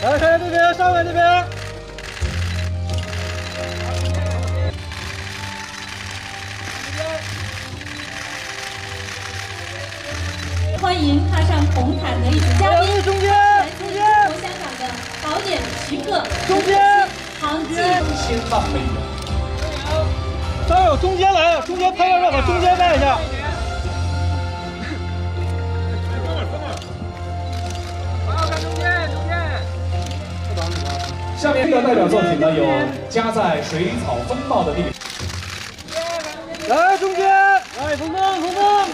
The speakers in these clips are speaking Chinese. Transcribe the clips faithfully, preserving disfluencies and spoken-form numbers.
来，看这边，上面这边。 欢迎踏上红毯的一组嘉宾， 中间， 来自中国香港的导演徐克， 中间， 唐季， 千万美元。 稍有中间来，中间拍照让往中间带一下。 下面这个代表作品呢，有夹在水草风暴的地里。 来中间，来鹏鹏，鹏鹏。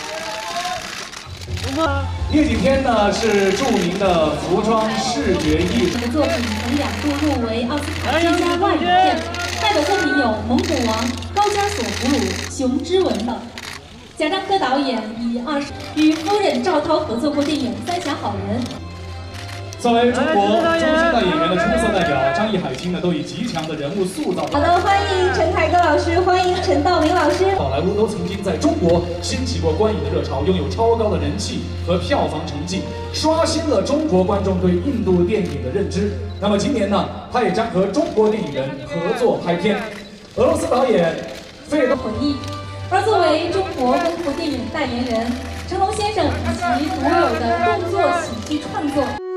叶景天呢是著名的服装视觉艺术。 的作品曾两度入围奥斯卡最佳外语片，代表作品有《蒙古王》《高加索俘虏》《熊之吻》等。贾樟柯导演以二十与夫人赵涛合作过电影《三峡好人》。 作为中国中生代演员的出色代表，张艺海清呢都以极强的人物塑造。 好的，欢迎陈凯歌老师，欢迎陈道明老师。 好莱坞都曾经在中国掀起过观影的热潮，拥有超高的人气和票房成绩，刷新了中国观众对印度电影的认知。那么今年呢，他也将和中国电影人合作拍片。俄罗斯导演费尔多回忆。而作为中国功夫电影代言人，成龙先生以其独有的动作喜剧创作。